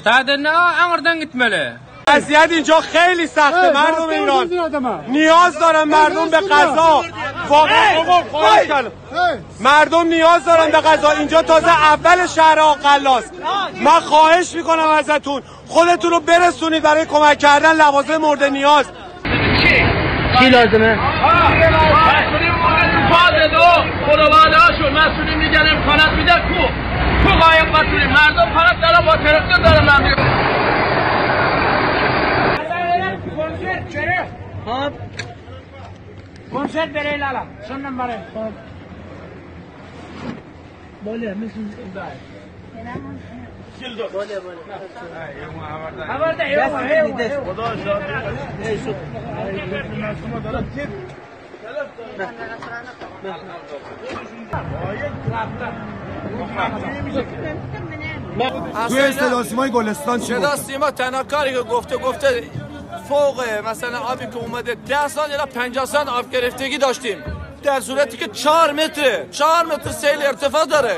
Tadına Ankara'dan gitmeli. وضعیت اینجا خیلی سخته مردم ایران نیاز دارن مردم به غذا مردم نیاز دارن به غذا اینجا تازه اول شهر آقلاست من خواهش میکنم ازتون خودتون رو برسونید برای کمک کردن لوازم مورد نیاز چی لازمه؟ مسئولین میگن امکانات میده کو قایم مسئولین مردم فقط دارن با ترکتر دارن خب کنسرت بره لالا شون نمبره خب بوله مثل بوله خبر ده خدا توی صدا سیمای گلستان چی صدا سیما تنها کاری که گفته فوق مثلا آبی که اومده 10 سال یا 50 سال آب گرفتگی داشتیم در صورتی که 4 متر سیل ارتفاع داره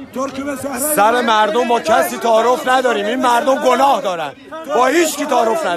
سر مردم با کسی تعارف نداریم این مردم گناه دارن با هیچ کی تعارف نداریم